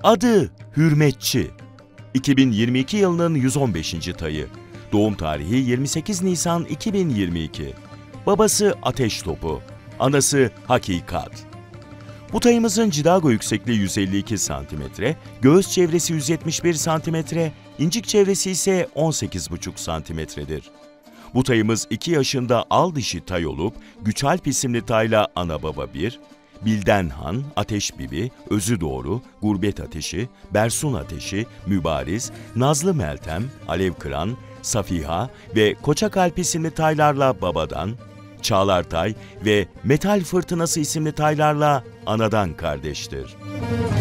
Adı Hürmetçi. 2022 yılının 115. tayı. Doğum tarihi 28 Nisan 2022. Babası Ateş Topu, anası Hakikat. Bu tayımızın cidago yüksekliği 152 cm, göğüs çevresi 171 cm, incik çevresi ise 18,5 cm'dir. Bu tayımız 2 yaşında al dişi tay olup, Güçalp isimli tayla ana baba 1, Bildenhan, Ateş Bibi, Özü Doğru, Gurbet Ateşi, Bersun Ateşi, Mübariz, Nazlı Meltem, Alev Kıran, Safiha ve Koçakalp isimli taylarla babadan, Çağlar Tay ve Metal Fırtınası isimli taylarla anadan kardeştir.